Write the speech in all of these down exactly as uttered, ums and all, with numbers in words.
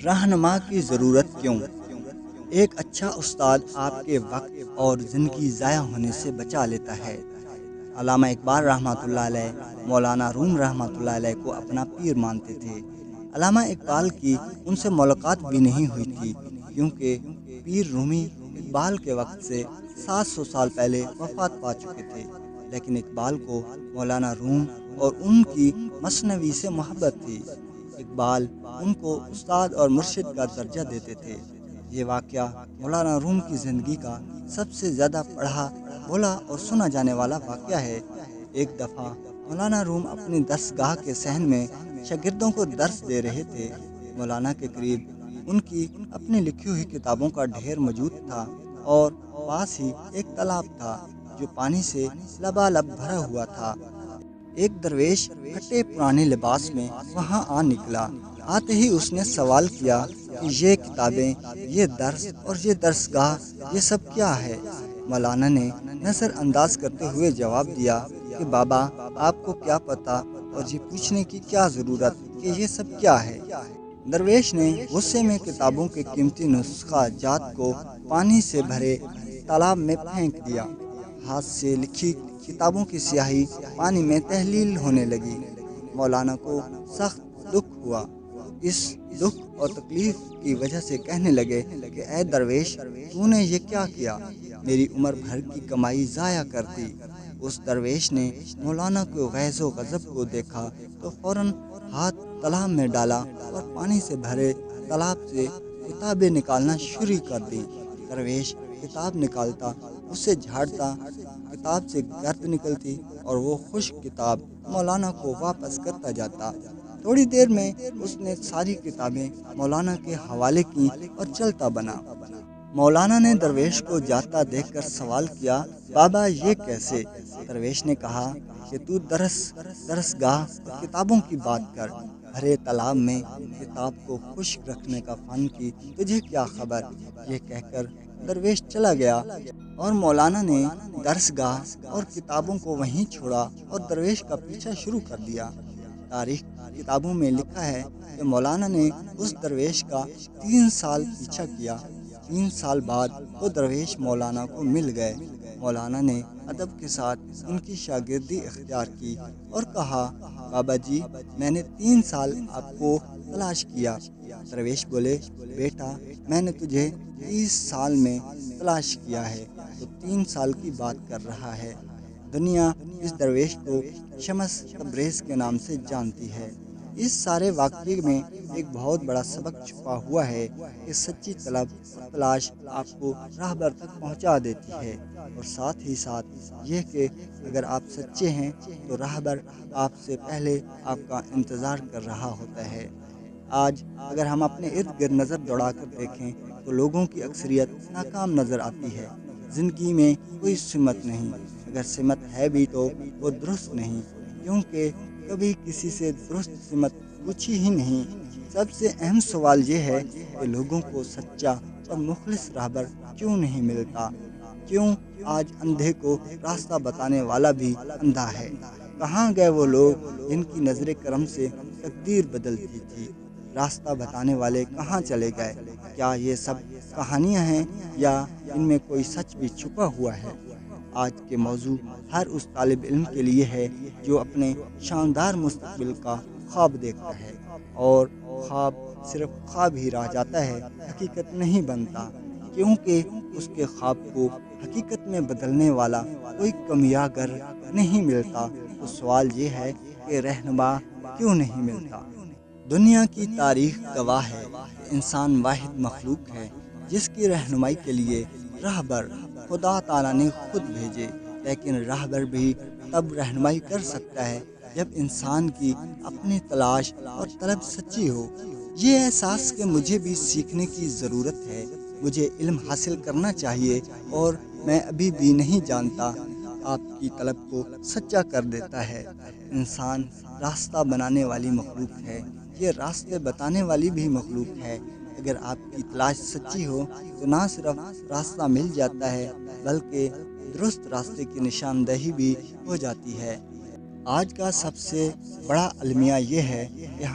رہنما کی ضرورت کیوں؟ ایک اچھا استاد آپ کے وقت اور زندگی ضائع ہونے سے بچا لیتا ہے۔ علامہ اقبال رحمۃ اللہ علیہ مولانا روم رحمۃ اللہ علیہ کو اپنا پیر مانتے تھے۔ علامہ اقبال کی ان سے ملاقات بھی نہیں ہوئی تھی، کیونکہ پیر رومی اقبال کے وقت سے سات سو سال پہلے وفات پا چکے تھے، لیکن اقبال کو مولانا روم اور ان کی مثنوی سے محبت تھی۔ اقبال ان کو استاد اور مرشد کا درجہ دیتے تھے۔ یہ واقعہ مولانا روم کی زندگی کا سب سے زیادہ پڑھا، بولا اور سنا جانے والا واقعہ ہے۔ ایک دفعہ مولانا روم اپنی درسگاہ کے صحن میں شاگردوں کو درس دے رہے تھے۔ مولانا کے قریب ان کی اپنی لکھی ہوئی کتابوں کا ڈھیر موجود تھا، اور پاس ہی ایک تالاب تھا جو پانی سے لبالب بھرا ہوا تھا۔ ایک درویش پھٹے پرانے لباس میں وہاں آ نکلا۔ آتے ہی اس نے سوال کیا کہ یہ کتابیں، یہ درس اور یہ درسگاہ، یہ سب کیا ہے؟ مولانا نے نظر انداز کرتے ہوئے جواب دیا کہ بابا، آپ کو کیا پتہ اور یہ پوچھنے کی کیا ضرورت کہ یہ سب کیا ہے؟ درویش نے غصے میں کتابوں کے قیمتی نسخہ جات کو پانی سے بھرے تالاب میں پھینک دیا۔ ہاتھ سے لکھی کتابوں کی سیاہی پانی میں تحلیل ہونے لگی۔ مولانا کو سخت دکھ ہوا۔ اس دکھ اور تکلیف کی وجہ سے کہنے لگے کہ اے درویش، تو نے یہ کیا کیا؟ میری عمر بھر کی کمائی ضائع کر دی۔ اس درویش نے مولانا کو غیظ و غضب کو دیکھا تو فوراً ہاتھ تالاب میں ڈالا اور پانی سے بھرے تالاب سے کتابیں نکالنا شروع کر دی۔ درویش کتاب نکالتا، اسے جھاڑتا، کتاب سے گرد نکلتی اور وہ خشک کتاب مولانا کو واپس کرتا جاتا۔ تھوڑی دیر میں اس نے ساری کتابیں مولانا کے حوالے کی اور چلتا بنا۔ مولانا نے درویش کو جاتا دیکھ کر سوال کیا، بابا یہ کیسے؟ درویش نے کہا کہ تو درس درسگاہ کتابوں کی بات کر، بھرے تالاب میں کتاب کو خشک رکھنے کا فن کی تجھے کیا خبر؟ یہ کہہ کر درویش چلا گیا، اور مولانا نے درسگاہ اور کتابوں کو وہیں چھوڑا اور درویش کا پیچھا شروع کر دیا۔ تاریخ کتابوں میں لکھا ہے کہ مولانا نے اس درویش کا تین سال پیچھا کیا۔ تین سال بعد وہ درویش مولانا کو مل گئے۔ مولانا نے ادب کے ساتھ ان کی شاگردی اختیار کی اور کہا، بابا جی، میں نے تین سال آپ کو تلاش کیا۔ درویش بولے، بیٹا، میں نے تجھے تیس سال میں تلاش کیا ہے، تو تین سال کی بات کر رہا ہے۔ دنیا اس درویش کو شمس تبریز کے نام سے جانتی ہے۔ اس سارے واقعے میں ایک بہت بڑا سبق چھپا ہوا ہے کہ سچی طلب اور تلاش آپ کو راہبر تک پہنچا دیتی ہے، اور ساتھ ہی ساتھ یہ کہ اگر آپ سچے ہیں تو راہبر آپ سے پہلے آپ کا انتظار کر رہا ہوتا ہے۔ آج اگر ہم اپنے ارد گرد نظر دوڑا کر دیکھیں تو لوگوں کی اکثریت ناکام نظر آتی ہے۔ زندگی میں کوئی سمت نہیں، اگر سمت ہے بھی تو وہ درست نہیں، کیونکہ کبھی کسی سے درست سمت پوچھی ہی نہیں۔ سب سے اہم سوال یہ ہے کہ لوگوں کو سچا اور مخلص راہبر کیوں نہیں ملتا؟ کیوں آج اندھے کو راستہ بتانے والا بھی اندھا ہے؟ کہاں گئے وہ لوگ جن کی نظر کرم سے تقدیر بدلتی تھی؟ راستہ بتانے والے کہاں چلے گئے؟ کیا یہ سب کہانیاں ہیں یا ان میں کوئی سچ بھی چھپا ہوا ہے؟ آج کے موضوع ہر اس طالب علم کے لیے ہے جو اپنے شاندار مستقبل کا خواب دیکھتا ہے، اور خواب صرف خواب ہی رہ جاتا ہے، حقیقت نہیں بنتا، کیونکہ اس کے خواب کو حقیقت میں بدلنے والا کوئی کمیاگر نہیں ملتا۔ تو سوال یہ ہے کہ رہنما کیوں نہیں ملتا؟ دنیا کی تاریخ گواہ ہے کہ انسان واحد مخلوق ہے جس کی رہنمائی کے لیے راہبر خدا تعالیٰ نے خود بھیجے، لیکن راہبر بھی تب رہنمائی کر سکتا ہے جب انسان کی اپنی تلاش اور طلب سچی ہو۔ یہ احساس کہ مجھے بھی سیکھنے کی ضرورت ہے، مجھے علم حاصل کرنا چاہیے اور میں ابھی بھی نہیں جانتا، آپ کی طلب کو سچا کر دیتا ہے۔ انسان راستہ بنانے والی مخلوق ہے، یہ راستے بتانے والی بھی مخلوق ہے۔ اگر آپ کی تلاش سچی ہو تو نہ صرف راستہ مل جاتا ہے بلکہ درست راستے کی نشاندہی بھی ہو جاتی ہے۔ آج کا سب سے بڑا المیہ یہ ہے کہ ہم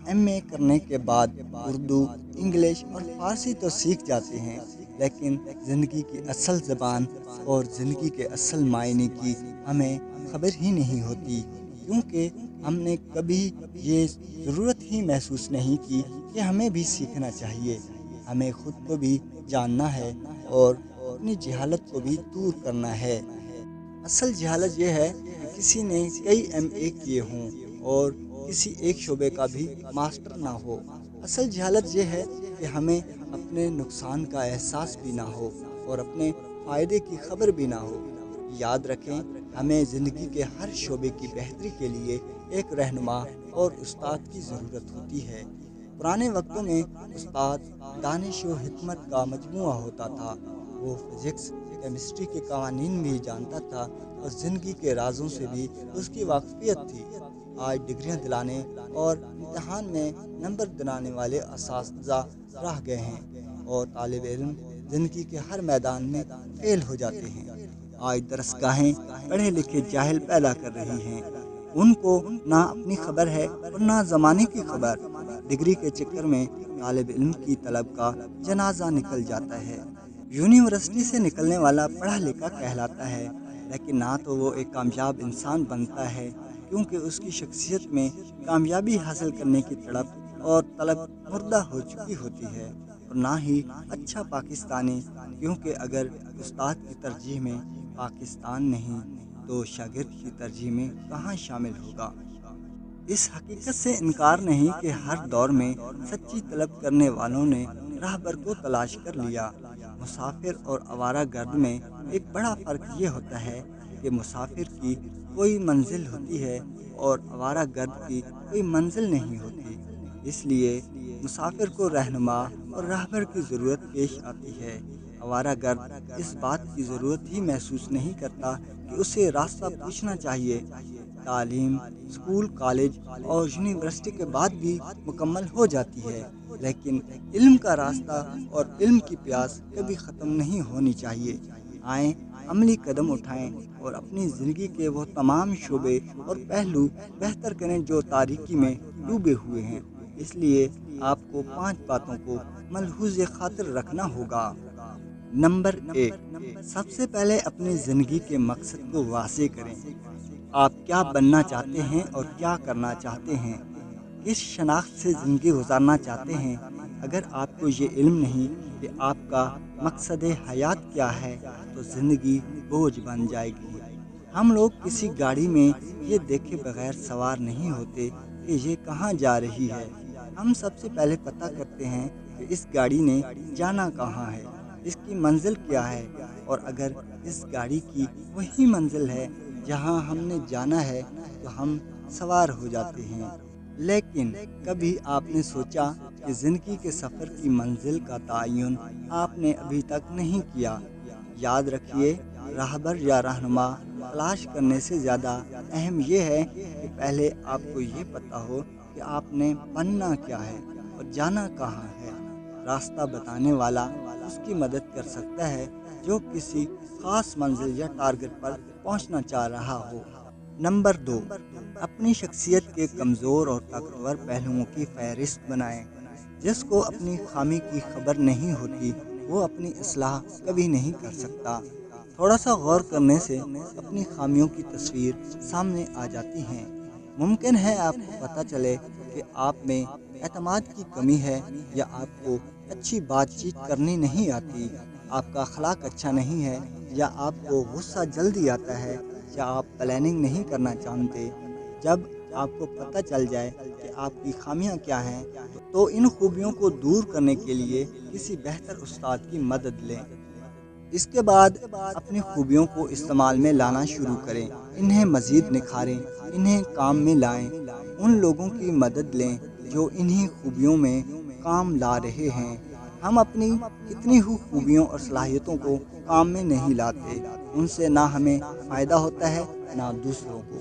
ایم اے کرنے کے بعد اردو، انگلش اور فارسی تو سیکھ جاتے ہیں، لیکن زندگی کی اصل زبان اور زندگی کے اصل معنی کی ہمیں خبر ہی نہیں ہوتی، کیونکہ ہم نے کبھی یہ ضرورت ہی محسوس نہیں کی کہ ہمیں بھی سیکھنا چاہیے۔ ہمیں خود کو بھی جاننا ہے اور اپنی جہالت کو بھی دور کرنا ہے۔ اصل جہالت یہ ہے کہ کسی نے کئی ایم اے کیے ہوں اور کسی ایک شعبے کا بھی ماسٹر نہ ہو۔ اصل جہالت یہ ہے کہ ہمیں اپنے نقصان کا احساس بھی نہ ہو اور اپنے فائدے کی خبر بھی نہ ہو۔ یاد رکھیں، ہمیں زندگی کے ہر شعبے کی بہتری کے لیے ایک رہنما اور استاد کی ضرورت ہوتی ہے۔ پرانے وقتوں میں استاد دانش و حکمت کا مجموعہ ہوتا تھا۔ وہ فزکس، کیمسٹری کے قوانین بھی جانتا تھا اور زندگی کے رازوں سے بھی اس کی واقفیت تھی۔ آج ڈگریاں دلانے اور امتحان میں نمبر دلانے والے اساتذہ رہ گئے ہیں اور طالب علم زندگی کے ہر میدان میں فیل ہو جاتے ہیں۔ آج درس گاہیں پڑھے لکھے جاہل پیدا کر رہی ہیں، ان کو نہ اپنی خبر ہے اور نہ زمانے کی خبر۔ ڈگری کے چکر میں طالب علم کی طلب کا جنازہ نکل جاتا ہے۔ یونیورسٹی سے نکلنے والا پڑھا لکھا کہلاتا ہے، لیکن نہ تو وہ ایک کامیاب انسان بنتا ہے، کیونکہ اس کی شخصیت میں کامیابی حاصل کرنے کی تڑپ اور طلب مردہ ہو چکی ہوتی ہے، اور نہ ہی اچھا پاکستانی، کیونکہ اگر استاد کی ترجیح میں پاکستان نہیں تو شاگرد کی ترجیح میں کہاں شامل ہوگا۔ اس حقیقت سے انکار نہیں کہ ہر دور میں سچی طلب کرنے والوں نے راہبر کو تلاش کر لیا۔ مسافر اور آوارہ گرد میں ایک بڑا فرق یہ ہوتا ہے کہ مسافر کی کوئی منزل ہوتی ہے اور آوارہ گرد کی کوئی منزل نہیں ہوتی۔ اس لیے مسافر کو رہنما اور راہبر کی ضرورت پیش آتی ہے۔ آوارہ گرد اس بات کی ضرورت ہی محسوس نہیں کرتا کہ اسے راستہ پوچھنا چاہیے۔ تعلیم اسکول، کالج اور یونیورسٹی کے بعد بھی مکمل ہو جاتی ہے، لیکن علم کا راستہ اور علم کی پیاس کبھی ختم نہیں ہونی چاہیے۔ آئیں عملی قدم اٹھائیں اور اپنی زندگی کے وہ تمام شعبے اور پہلو بہتر کریں جو تاریکی میں ڈوبے ہوئے ہیں۔ اس لیے آپ کو پانچ باتوں کو ملحوظ خاطر رکھنا ہوگا۔ نمبر ایک، سب سے پہلے اپنی زندگی کے مقصد کو واضح کریں۔ آپ کیا بننا چاہتے ہیں اور کیا کرنا چاہتے ہیں؟ کس شناخت سے زندگی گزارنا چاہتے ہیں؟ اگر آپ کو یہ علم نہیں کہ آپ کا مقصد حیات کیا ہے تو زندگی بوجھ بن جائے گی۔ ہم لوگ کسی گاڑی میں یہ دیکھے بغیر سوار نہیں ہوتے کہ یہ کہاں جا رہی ہے۔ ہم سب سے پہلے پتہ کرتے ہیں کہ اس گاڑی نے جانا کہاں ہے، اس کی منزل کیا ہے، اور اگر اس گاڑی کی وہی منزل ہے جہاں ہم نے جانا ہے تو ہم سوار ہو جاتے ہیں۔ لیکن کبھی آپ نے سوچا کہ زندگی کے سفر کی منزل کا تعین آپ نے ابھی تک نہیں کیا؟ یاد رکھیے، راہبر یا رہنما تلاش کرنے سے زیادہ اہم یہ ہے کہ پہلے آپ کو یہ پتہ ہو کہ آپ نے بننا کیا ہے اور جانا کہاں ہے۔ راستہ بتانے والا اس کی مدد کر سکتا ہے جو کسی خاص منزل یا ٹارگٹ پر پہنچنا چاہ رہا ہو۔ نمبر دو، اپنی شخصیت کے کمزور اور طاقتور پہلوؤں کی فہرست بنائیں۔ جس کو اپنی خامی کی خبر نہیں ہوتی وہ اپنی اصلاح کبھی نہیں کر سکتا۔ تھوڑا سا غور کرنے سے اپنی خامیوں کی تصویر سامنے آ جاتی ہیں۔ ممکن ہے آپ کو پتہ چلے کہ آپ میں اعتماد کی کمی ہے، یا آپ کو اچھی بات چیت کرنی نہیں آتی، آپ کا اخلاق اچھا نہیں ہے، یا آپ کو غصہ جلدی آتا ہے، یا آپ پلاننگ نہیں کرنا جانتے۔ جب آپ کو پتہ چل جائے کہ آپ کی خامیاں کیا ہیں تو ان خوبیوں کو دور کرنے کے لیے کسی بہتر استاد کی مدد لیں۔ اس کے بعد اپنی خوبیوں کو استعمال میں لانا شروع کریں، انہیں مزید نکھاریں، انہیں کام میں لائیں۔ ان لوگوں کی مدد لیں جو انہی خوبیوں میں کام لا رہے ہیں۔ ہم اپنی کتنی ہی خوبیوں اور صلاحیتوں کو کام میں نہیں لاتے، ان سے نہ ہمیں فائدہ ہوتا ہے نہ دوسروں کو۔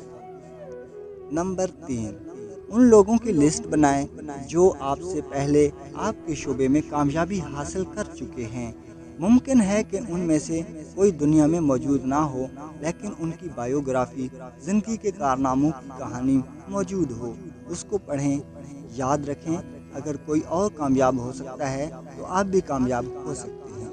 نمبر تین، ان لوگوں کی لسٹ بنائیں جو آپ سے پہلے آپ کے شعبے میں کامیابی حاصل کر چکے ہیں۔ ممکن ہے کہ ان میں سے کوئی دنیا میں موجود نہ ہو، لیکن ان کی بائیوگرافی، زندگی کے کارناموں کی کہانی موجود ہو۔ اس کو پڑھیں۔ یاد رکھیں، اگر کوئی اور کامیاب ہو سکتا ہے تو آپ بھی کامیاب ہو سکتے ہیں۔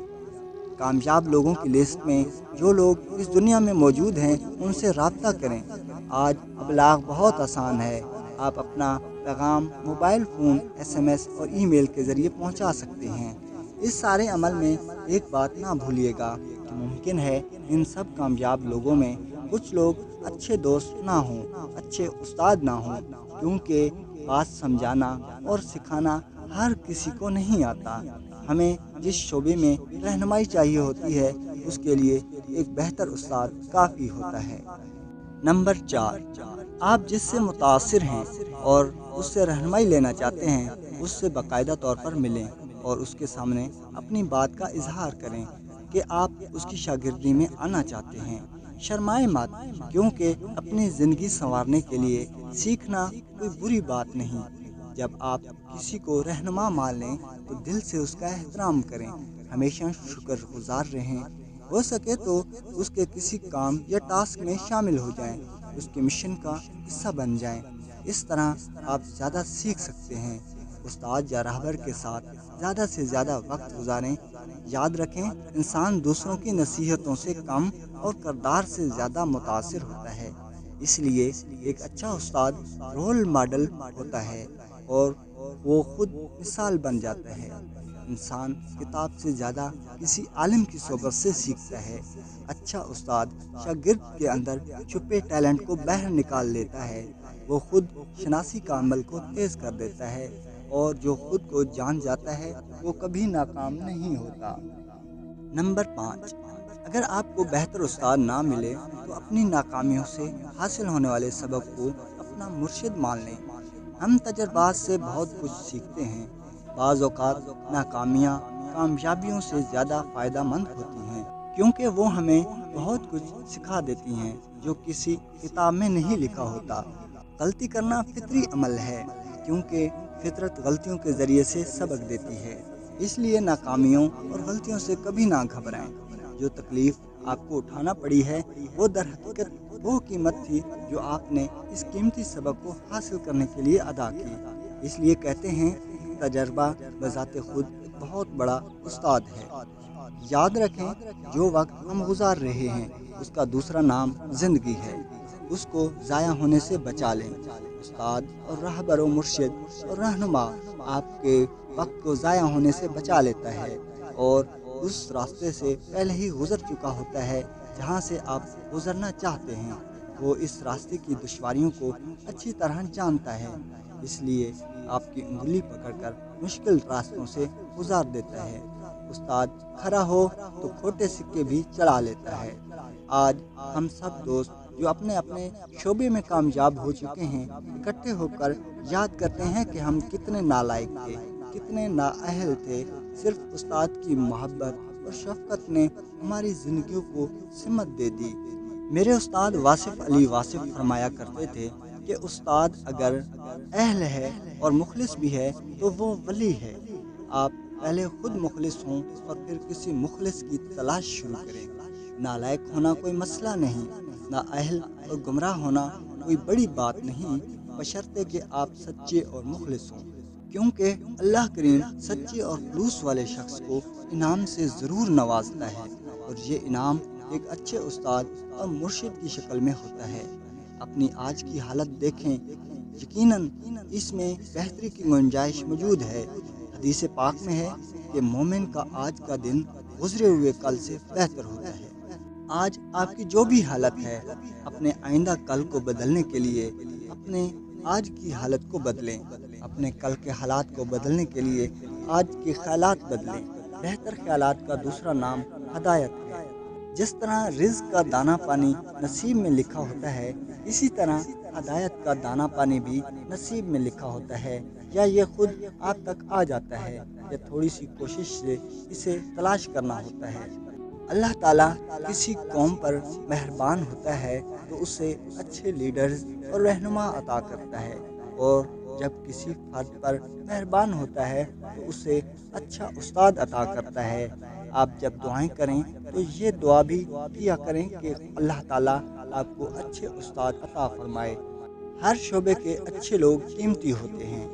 کامیاب لوگوں کی لسٹ میں جو لوگ اس دنیا میں موجود ہیں ان سے رابطہ کریں۔ آج ابلاغ بہت آسان ہے، آپ اپنا پیغام mobile phone, S M S اور ای میل کے ذریعے پہنچا سکتے ہیں۔ اس سارے عمل میں ایک بات نہ بھولیے گا کہ ممکن ہے ان سب کامیاب لوگوں میں کچھ لوگ اچھے دوست نہ ہوں، اچھے استاد نہ ہوں، کیونکہ بات سمجھانا اور سکھانا ہر کسی کو نہیں آتا۔ ہمیں جس شعبے میں رہنمائی چاہیے ہوتی ہے اس کے لیے ایک بہتر استاد کافی ہوتا ہے۔ نمبر چار، آپ جس سے متاثر ہیں اور اس سے رہنمائی لینا چاہتے ہیں اس سے باقاعدہ طور پر ملیں اور اس کے سامنے اپنی بات کا اظہار کریں کہ آپ اس کی شاگردی میں آنا چاہتے ہیں۔ شرمائے مت، کیونکہ اپنی زندگی سنوارنے کے لیے سیکھنا کوئی بری بات نہیں۔ جب آپ کسی کو رہنما مان لیں تو دل سے اس کا احترام کریں، ہمیشہ شکر گزار رہیں، ہو سکے تو اس کے کسی کام یا ٹاسک میں شامل ہو جائیں، اس کے مشن کا حصہ بن جائیں۔ اس طرح آپ زیادہ سیکھ سکتے ہیں۔ استاد یا راہبر کے ساتھ زیادہ سے زیادہ وقت گزاریں۔ یاد رکھیں، انسان دوسروں کی نصیحتوں سے کم اور کردار سے زیادہ متاثر ہوتا ہے۔ اس لیے ایک اچھا استاد رول ماڈل ہوتا ہے اور وہ خود مثال بن جاتا ہے۔ انسان کتاب سے زیادہ کسی عالم کی صحبت سے سیکھتا ہے۔ اچھا استاد شاگرد کے اندر چھپے ٹیلنٹ کو باہر نکال لیتا ہے، وہ خود شناسی کا عمل کو تیز کر دیتا ہے، اور جو خود کو جان جاتا ہے وہ کبھی ناکام نہیں ہوتا۔ نمبر پانچ، اگر آپ کو بہتر استاد نہ ملے تو اپنی ناکامیوں سے حاصل ہونے والے سبق کو اپنا مرشد مان لیں۔ ہم تجربات سے بہت کچھ سیکھتے ہیں۔ بعض اوقات ناکامیاں کامیابیوں سے زیادہ فائدہ مند ہوتی ہیں، کیونکہ وہ ہمیں بہت کچھ سکھا دیتی ہیں جو کسی کتاب میں نہیں لکھا ہوتا۔ غلطی کرنا فطری عمل ہے، کیونکہ فطرت غلطیوں کے ذریعے سے سبق دیتی ہے۔ اس لیے ناکامیوں اور غلطیوں سے کبھی نہ گھبرائیں۔ جو تکلیف آپ کو اٹھانا پڑی ہے وہ در حقیقت وہ قیمت تھی جو آپ نے اس قیمتی سبق کو حاصل کرنے کے لیے ادا کی۔ اس لیے کہتے ہیں تجربہ بذات خود ایک بہت بڑا استاد ہے۔ یاد رکھیں، جو وقت ہم گزار رہے ہیں اس کا دوسرا نام زندگی ہے، اس کو ضائع ہونے سے بچا لیں۔ استاد اور راہبر و مرشد اور رہنما آپ کے وقت کو ضائع ہونے سے بچا لیتا ہے اور اس راستے سے پہلے ہی گزر چکا ہوتا ہے جہاں سے آپ گزرنا چاہتے ہیں۔ وہ اس راستے کی دشواریوں کو اچھی طرح جانتا ہے، اس لیے آپ کی انگلی پکڑ کر مشکل راستوں سے گزار دیتا ہے۔ استاد کھڑا ہو تو کھوٹے سکے بھی چڑھا لیتا ہے۔ آج ہم سب دوست جو اپنے اپنے شعبے میں کامیاب ہو چکے ہیں اکٹھے ہو کر یاد کرتے ہیں کہ ہم کتنے نالائق تھے، کتنے نااہل تھے۔ صرف استاد کی محبت اور شفقت نے ہماری زندگیوں کو سمت دے دی۔ میرے استاد واصف علی واصف فرمایا کرتے تھے کہ استاد اگر اہل ہے اور مخلص بھی ہے تو وہ ولی ہے۔ آپ پہلے خود مخلص ہوں اور پھر کسی مخلص کی تلاش شروع کریں۔ نالائق ہونا کوئی مسئلہ نہیں، نااہل اور گمراہ ہونا کوئی بڑی بات نہیں، بشرطے کہ آپ سچے اور مخلص ہوں، کیونکہ اللہ کریم سچے اور خلوص والے شخص کو انعام سے ضرور نوازتا ہے، اور یہ انعام ایک اچھے استاد اور مرشد کی شکل میں ہوتا ہے۔ اپنی آج کی حالت دیکھیں، یقیناً اس میں بہتری کی گنجائش موجود ہے۔ حدیث پاک میں ہے کہ مومن کا آج کا دن گزرے ہوئے کل سے بہتر ہوتا ہے۔ آج آپ کی جو بھی حالت ہے، اپنے آئندہ کل کو بدلنے کے لیے اپنے آج کی حالت کو بدلیں۔ اپنے کل کے حالات کو بدلنے کے لیے آج کے خیالات بدلیں۔ بہتر خیالات کا دوسرا نام ہدایت ہے۔ جس طرح رزق کا دانہ پانی نصیب میں لکھا ہوتا ہے، اسی طرح ہدایت کا دانہ پانی بھی نصیب میں لکھا ہوتا ہے، یا یہ خود آپ تک آ جاتا ہے، یا تھوڑی سی کوشش سے اسے تلاش کرنا ہوتا ہے۔ اللہ تعالیٰ کسی قوم پر مہربان ہوتا ہے تو اسے اچھے لیڈرز اور رہنما عطا کرتا ہے، اور جب کسی فرد پر مہربان ہوتا ہے تو اسے اچھا استاد عطا کرتا ہے۔ آپ جب دعائیں کریں تو یہ دعا بھی کیا کریں کہ اللہ تعالیٰ آپ کو اچھے استاد عطا فرمائے۔ ہر شعبے کے اچھے لوگ قیمتی ہوتے ہیں۔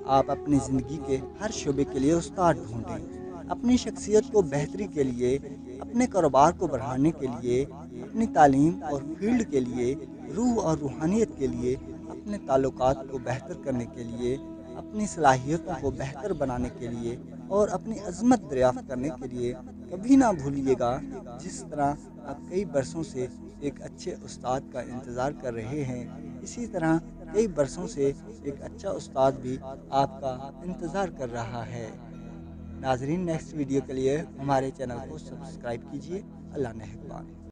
आप अपनी ज़िंदगी के हर शोबे के लिए उस्ताद ढूंढें। अपनी शख्सियत को बेहतरी के लिए, अपने कारोबार को बढ़ाने के लिए, अपनी तालीम और फील्ड के लिए, रूह और रूहानियत के लिए, अपने ताल्लुकात को बेहतर करने के लिए, अपनी सलाहियतों को बेहतर बनाने के लिए और अपनी अज़मत दरियाफ़्त करने के लिए कभी ना भूलिएगा जिस तरह आप कई बरसों से एक अच्छे उस्ताद का इंतज़ार कर रहे हैं, इसी तरह कई बरसों से एक अच्छा उस्ताद भी आपका इंतज़ार कर रहा है। नाज़रीन, नेक्स्ट वीडियो के लिए हमारे चैनल को सब्सक्राइब कीजिए। अल्लाह नेहबान।